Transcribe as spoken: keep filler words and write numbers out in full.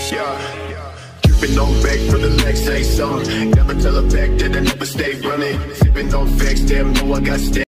Yeah, dripping on back for the legs, say something. Never tell her back that I never stay running. Sipping on facts, damn, know I got stay.